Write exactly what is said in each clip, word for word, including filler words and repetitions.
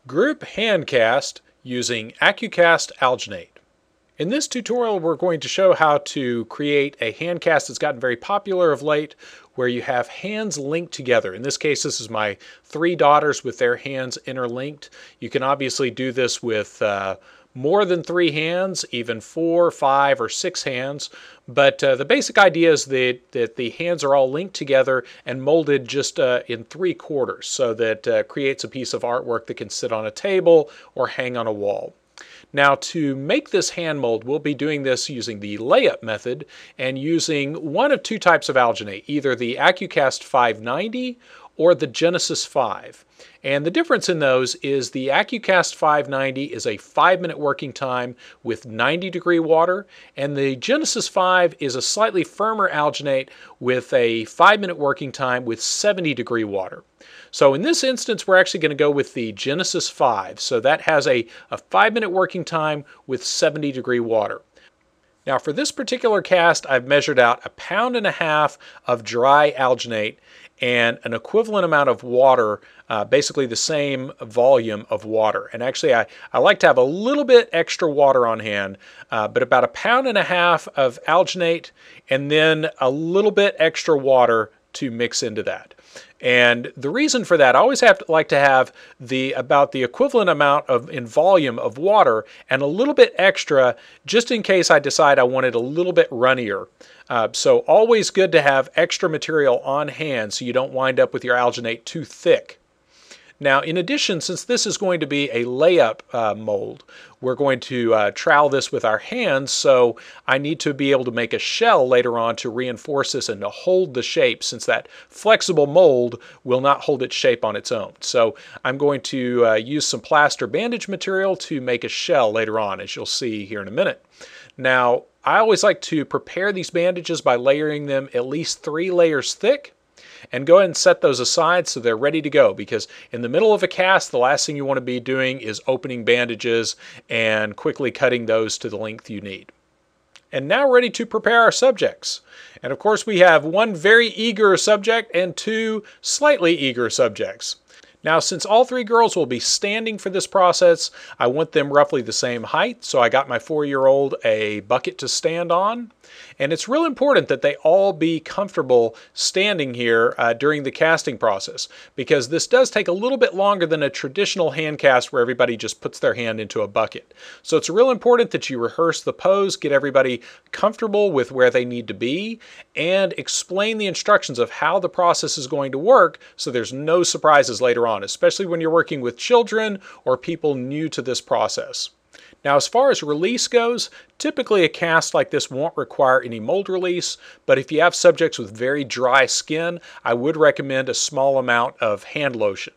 Group hand cast using AccuCast Alginate. In this tutorial we're going to show how to create a hand cast that's gotten very popular of late where you have hands linked together. In this case this is my three daughters with their hands interlinked. You can obviously do this with uh, more than three hands, even four, five, or six hands. But uh, the basic idea is that, that the hands are all linked together and molded just uh, in three quarters, so that uh, creates a piece of artwork that can sit on a table or hang on a wall. Now to make this hand mold, we'll be doing this using the layup method and using one of two types of alginate, either the AccuCast five ninety or the Genesis five. And the difference in those is the AccuCast five ninety is a five minute working time with ninety degree water, and the Genesis five is a slightly firmer alginate with a five minute working time with seventy degree water. So in this instance we're actually going to go with the Genesis five, so that has a, a five minute working time with seventy degree water. Now for this particular cast I've measured out a pound and a half of dry alginate and an equivalent amount of water, uh, basically the same volume of water. And actually I, I like to have a little bit extra water on hand, uh, but about a pound and a half of alginate and then a little bit extra water to mix into that. And the reason for that, I always have to like to have the about the equivalent amount of in volume of water and a little bit extra just in case I decide I want it a little bit runnier. Uh, so always good to have extra material on hand so you don't wind up with your alginate too thick. Now in addition, since this is going to be a layup uh, mold, we're going to uh, trowel this with our hands, so I need to be able to make a shell later on to reinforce this and to hold the shape, since that flexible mold will not hold its shape on its own. So I'm going to uh, use some plaster bandage material to make a shell later on, as you'll see here in a minute. Now I always like to prepare these bandages by layering them at least three layers thick, and go ahead and set those aside so they're ready to go, because in the middle of a cast the last thing you want to be doing is opening bandages and quickly cutting those to the length you need. And now ready to prepare our subjects. And of course we have one very eager subject and two slightly eager subjects. Now since all three girls will be standing for this process, I want them roughly the same height, so I got my four-year-old a bucket to stand on. And it's real important that they all be comfortable standing here uh, during the casting process, because this does take a little bit longer than a traditional hand cast where everybody just puts their hand into a bucket. So it's real important that you rehearse the pose, get everybody comfortable with where they need to be, and explain the instructions of how the process is going to work so there's no surprises later on, especially when you're working with children or people new to this process. Now as far as release goes, typically a cast like this won't require any mold release, but if you have subjects with very dry skin, I would recommend a small amount of hand lotion.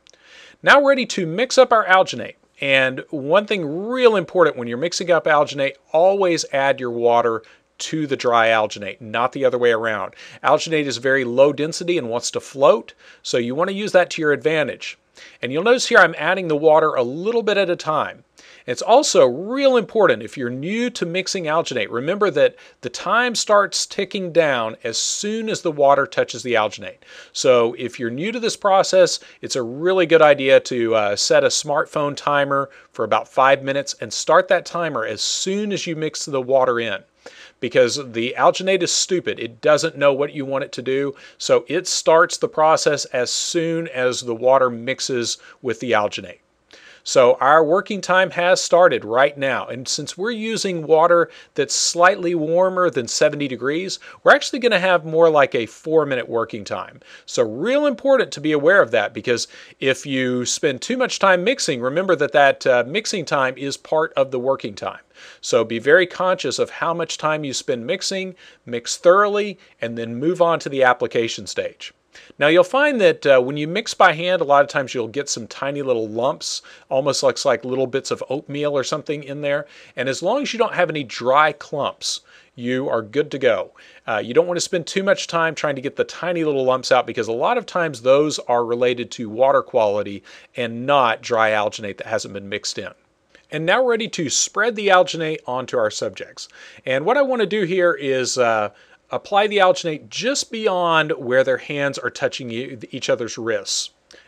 Now we're ready to mix up our alginate. And one thing real important when you're mixing up alginate, always add your water to the dry alginate, not the other way around. Alginate is very low density and wants to float, so you want to use that to your advantage. And you'll notice here I'm adding the water a little bit at a time. It's also real important if you're new to mixing alginate, remember that the time starts ticking down as soon as the water touches the alginate. So if you're new to this process, it's a really good idea to uh, set a smartphone timer for about five minutes and start that timer as soon as you mix the water in. Because the alginate is stupid. It doesn't know what you want it to do, so it starts the process as soon as the water mixes with the alginate. So our working time has started right now, and since we're using water that's slightly warmer than seventy degrees, we're actually going to have more like a four minute working time. So real important to be aware of that, because if you spend too much time mixing, remember that that uh, mixing time is part of the working time. So be very conscious of how much time you spend mixing, mix thoroughly, and then move on to the application stage. Now you'll find that uh, when you mix by hand, a lot of times you'll get some tiny little lumps, almost looks like little bits of oatmeal or something in there. And as long as you don't have any dry clumps, you are good to go. Uh, you don't want to spend too much time trying to get the tiny little lumps out, because a lot of times those are related to water quality and not dry alginate that hasn't been mixed in. And now we're ready to spread the alginate onto our subjects. And what I want to do here is uh, apply the alginate just beyond where their hands are touching each other's wrists.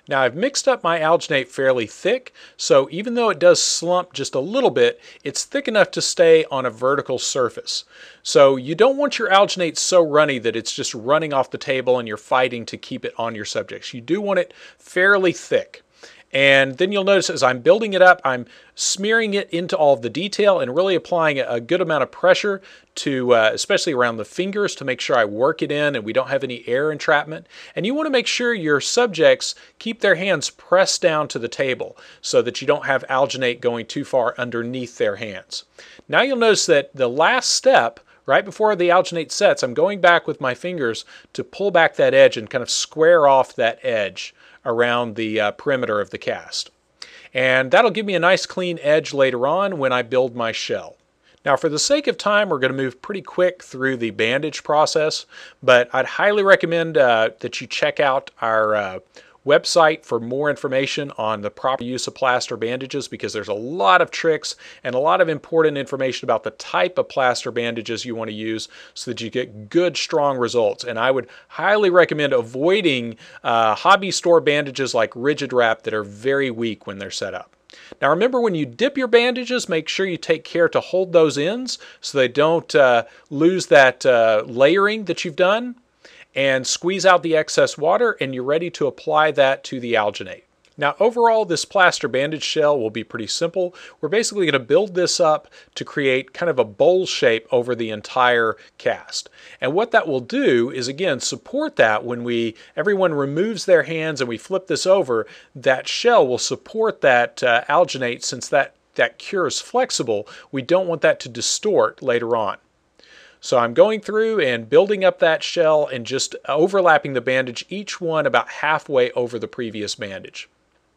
Now I've mixed up my alginate fairly thick, so even though it does slump just a little bit, it's thick enough to stay on a vertical surface. So you don't want your alginate so runny that it's just running off the table and you're fighting to keep it on your subjects. You do want it fairly thick. And then you'll notice as I'm building it up, I'm smearing it into all of the detail and really applying a good amount of pressure to, uh, especially around the fingers, to make sure I work it in and we don't have any air entrapment. And you want to make sure your subjects keep their hands pressed down to the table so that you don't have alginate going too far underneath their hands. Now you'll notice that the last step, right before the alginate sets, I'm going back with my fingers to pull back that edge and kind of square off that edge around the uh, perimeter of the cast. And that'll give me a nice clean edge later on when I build my shell. Now for the sake of time, we're going to move pretty quick through the bandage process, but I'd highly recommend uh, that you check out our uh, website for more information on the proper use of plaster bandages, because there's a lot of tricks and a lot of important information about the type of plaster bandages you want to use so that you get good, strong results. And I would highly recommend avoiding uh, hobby store bandages like Rigid Wrap that are very weak when they're set up. Now remember, when you dip your bandages, make sure you take care to hold those ends so they don't uh, lose that uh, layering that you've done, and squeeze out the excess water, and you're ready to apply that to the alginate. Now overall, this plaster bandage shell will be pretty simple. We're basically going to build this up to create kind of a bowl shape over the entire cast. And what that will do is, again, support that when we everyone removes their hands and we flip this over, that shell will support that uh, alginate. Since that, that cure is flexible, we don't want that to distort later on. So I'm going through and building up that shell and just overlapping the bandage, each one about halfway over the previous bandage,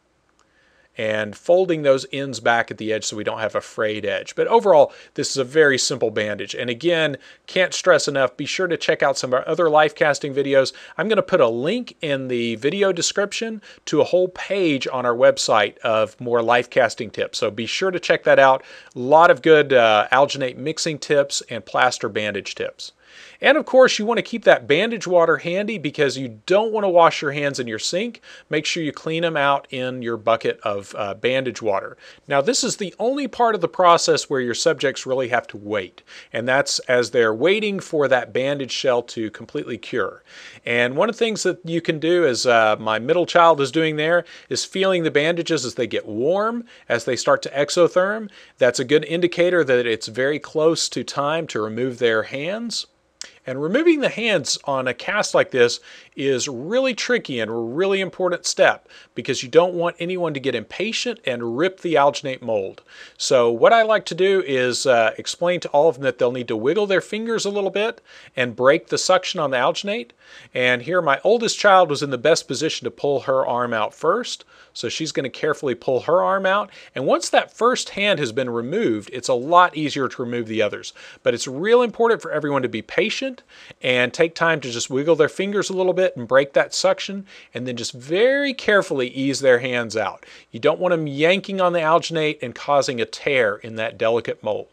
and folding those ends back at the edge so we don't have a frayed edge. But overall, this is a very simple bandage. And again, can't stress enough, be sure to check out some of our other life casting videos. I'm going to put a link in the video description to a whole page on our website of more life casting tips. So be sure to check that out. A lot of good uh, alginate mixing tips and plaster bandage tips. And of course, you want to keep that bandage water handy because you don't want to wash your hands in your sink. Make sure you clean them out in your bucket of uh, bandage water. Now, this is the only part of the process where your subjects really have to wait, and that's as they're waiting for that bandage shell to completely cure. And one of the things that you can do, as uh, my middle child is doing there, is feeling the bandages as they get warm, as they start to exotherm. That's a good indicator that it's very close to time to remove their hands. And removing the hands on a cast like this is really tricky and a really important step, because you don't want anyone to get impatient and rip the alginate mold. So what I like to do is uh, explain to all of them that they'll need to wiggle their fingers a little bit and break the suction on the alginate. And here my oldest child was in the best position to pull her arm out first. So she's going to carefully pull her arm out. And once that first hand has been removed, it's a lot easier to remove the others. But it's real important for everyone to be patient and take time to just wiggle their fingers a little bit and break that suction, and then just very carefully ease their hands out. You don't want them yanking on the alginate and causing a tear in that delicate mold.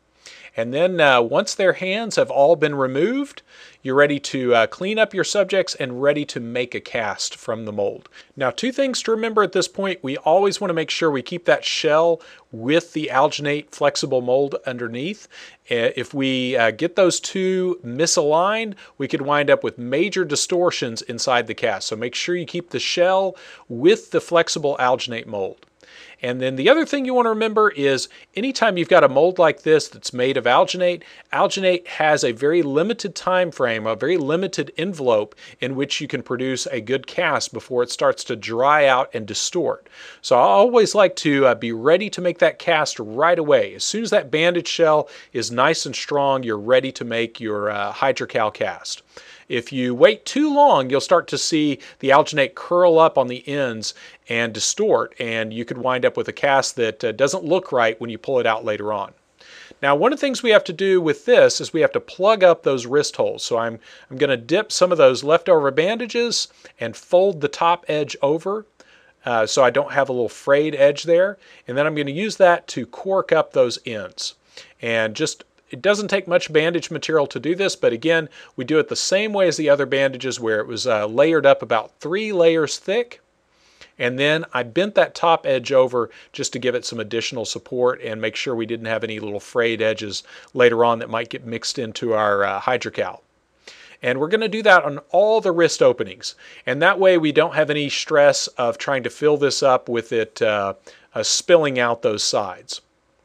And then uh, once their hands have all been removed, you're ready to uh, clean up your subjects and ready to make a cast from the mold. Now, two things to remember at this point. We always want to make sure we keep that shell with the alginate flexible mold underneath. If we uh, get those two misaligned, we could wind up with major distortions inside the cast. So make sure you keep the shell with the flexible alginate mold. And then the other thing you want to remember is anytime you've got a mold like this that's made of alginate, alginate has a very limited time frame, a very limited envelope in which you can produce a good cast before it starts to dry out and distort. So I always like to uh, be ready to make that cast right away. As soon as that bandage shell is nice and strong, you're ready to make your uh, hydrocal cast. If you wait too long, you'll start to see the alginate curl up on the ends and distort, and you could wind up with a cast that uh, doesn't look right when you pull it out later on. Now, one of the things we have to do with this is we have to plug up those wrist holes. So I'm, I'm going to dip some of those leftover bandages and fold the top edge over uh, so I don't have a little frayed edge there. And then I'm going to use that to cork up those ends. And just It doesn't take much bandage material to do this, but again, we do it the same way as the other bandages, where it was uh, layered up about three layers thick. And then I bent that top edge over just to give it some additional support and make sure we didn't have any little frayed edges later on that might get mixed into our uh, hydrocal. And we're going to do that on all the wrist openings. And that way we don't have any stress of trying to fill this up with it uh, uh, spilling out those sides.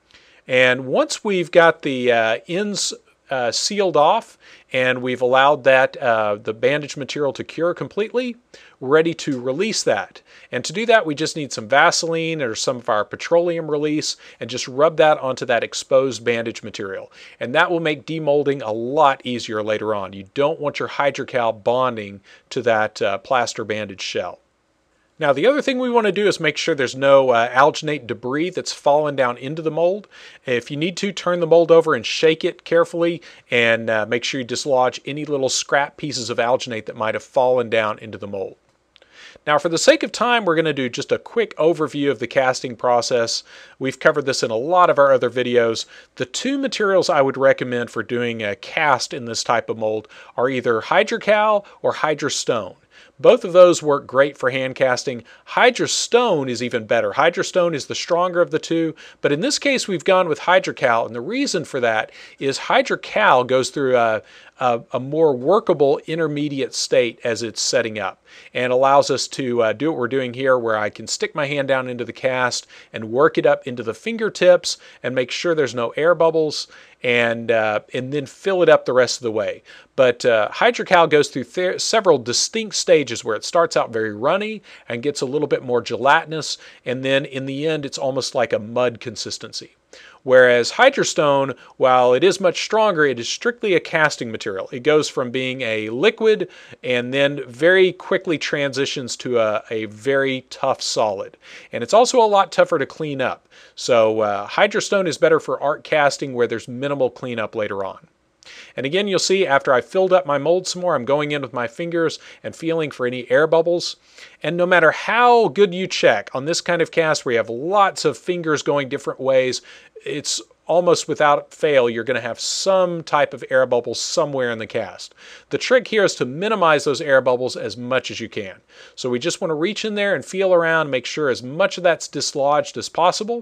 And once we've got the uh, ends uh, sealed off and we've allowed that uh, the bandage material to cure completely, we're ready to release that. And to do that, we just need some Vaseline or some of our petroleum release and just rub that onto that exposed bandage material. And that will make demolding a lot easier later on. You don't want your hydrocal bonding to that uh, plaster bandage shell. Now the other thing we want to do is make sure there's no uh, alginate debris that's fallen down into the mold. If you need to, turn the mold over and shake it carefully and uh, make sure you dislodge any little scrap pieces of alginate that might have fallen down into the mold. Now for the sake of time, we're going to do just a quick overview of the casting process. We've covered this in a lot of our other videos. The two materials I would recommend for doing a cast in this type of mold are either hydrocal or hydrostone. Both of those work great for hand casting. Hydrostone is even better. Hydrostone is the stronger of the two, but in this case we've gone with hydrocal, and the reason for that is hydrocal goes through a, a, a more workable intermediate state as it's setting up and allows us to uh, do what we're doing here, where I can stick my hand down into the cast and work it up into the fingertips and make sure there's no air bubbles, and uh, and then fill it up the rest of the way. But uh, hydrocal goes through several distinct stages where it starts out very runny and gets a little bit more gelatinous, and then in the end it's almost like a mud consistency. Whereas hydrostone, while it is much stronger, it is strictly a casting material. It goes from being a liquid and then very quickly transitions to a, a very tough solid. And it's also a lot tougher to clean up. So uh, hydrostone is better for art casting where there's minimal cleanup later on. And again, you'll see after I filled up my mold some more, I'm going in with my fingers and feeling for any air bubbles. And no matter how good you check on this kind of cast where you have lots of fingers going different ways, it's almost without fail you're going to have some type of air bubbles somewhere in the cast. The trick here is to minimize those air bubbles as much as you can. So we just want to reach in there and feel around, make sure as much of that's dislodged as possible.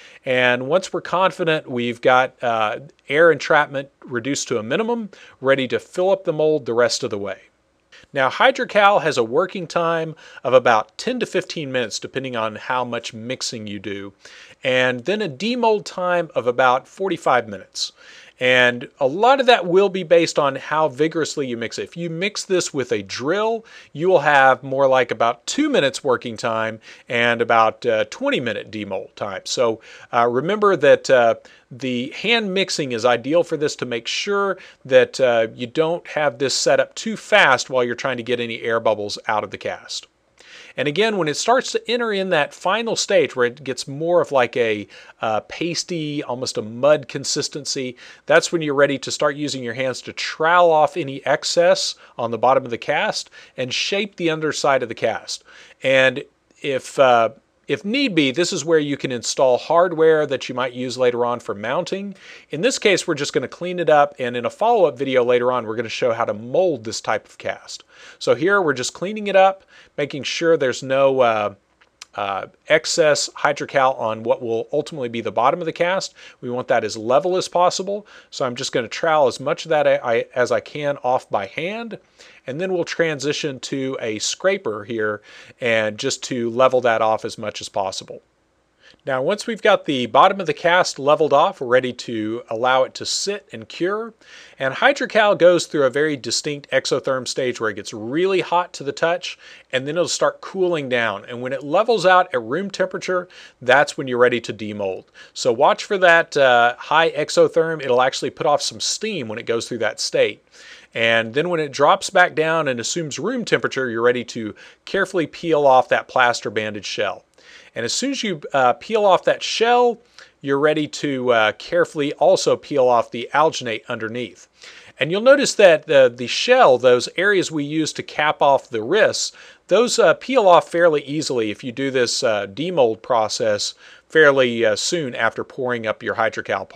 And once we're confident we've got uh, air entrapment reduced to a minimum, ready to fill up the mold the rest of the way. Now hydrocal has a working time of about ten to fifteen minutes depending on how much mixing you do, and then a demold time of about forty-five minutes. And a lot of that will be based on how vigorously you mix it. If you mix this with a drill, you will have more like about two minutes working time and about uh, twenty minute demold time. So uh, remember that uh, the hand mixing is ideal for this to make sure that uh, you don't have this set up too fast while you're trying to get any air bubbles out of the cast. And again, when it starts to enter in that final stage where it gets more of like a uh, pasty, almost a mud consistency, that's when you're ready to start using your hands to trowel off any excess on the bottom of the cast and shape the underside of the cast. And if uh, If need be, this is where you can install hardware that you might use later on for mounting. In this case, we're just going to clean it up, and in a follow-up video later on, we're going to show how to mold this type of cast. So here, we're just cleaning it up, making sure there's no uh, uh, excess hydrocal on what will ultimately be the bottom of the cast. We want that as level as possible, so I'm just going to trowel as much of that I, as I can off by hand. And then we'll transition to a scraper here and just to level that off as much as possible. Now once we've got the bottom of the cast leveled off, we're ready to allow it to sit and cure. And hydrocal goes through a very distinct exotherm stage where it gets really hot to the touch and then it'll start cooling down. And when it levels out at room temperature, that's when you're ready to demold. So watch for that uh, high exotherm. It'll actually put off some steam when it goes through that state. And then when it drops back down and assumes room temperature, you're ready to carefully peel off that plaster bandage shell. And as soon as you uh, peel off that shell, you're ready to uh, carefully also peel off the alginate underneath. And you'll notice that the, the shell, those areas we use to cap off the wrists, those uh, peel off fairly easily if you do this uh, demold process fairly uh, soon after pouring up your hydrocal part.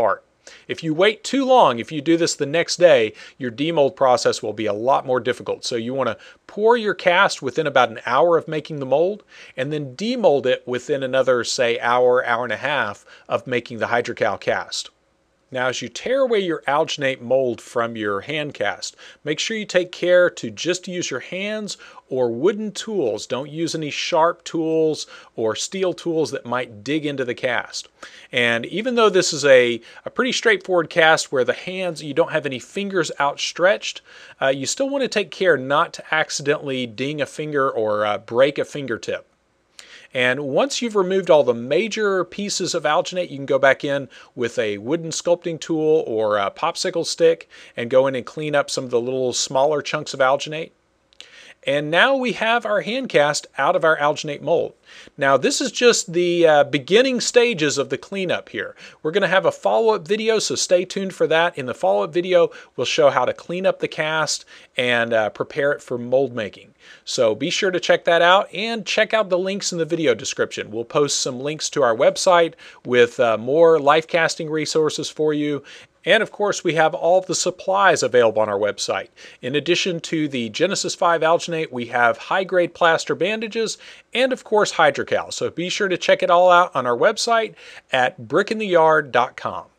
If you wait too long, if you do this the next day, your demold process will be a lot more difficult. So you want to pour your cast within about an hour of making the mold, and then demold it within another, say, hour, hour and a half of making the hydrocal cast. Now, as you tear away your alginate mold from your hand cast, make sure you take care to just use your hands or wooden tools. Don't use any sharp tools or steel tools that might dig into the cast. And even though this is a, a pretty straightforward cast where the hands, you don't have any fingers outstretched, uh, you still want to take care not to accidentally ding a finger or uh, break a fingertip. And once you've removed all the major pieces of alginate, you can go back in with a wooden sculpting tool or a popsicle stick and go in and clean up some of the little smaller chunks of alginate. And now we have our hand cast out of our alginate mold. Now this is just the uh, beginning stages of the cleanup here. We're going to have a follow-up video, so stay tuned for that. In the follow-up video, we'll show how to clean up the cast and uh, prepare it for mold making. So be sure to check that out and check out the links in the video description. We'll post some links to our website with uh, more life casting resources for you. And of course, we have all the supplies available on our website. In addition to the Genesis five alginate, we have high-grade plaster bandages and of course hydrocal. So be sure to check it all out on our website at brick in the yard dot com.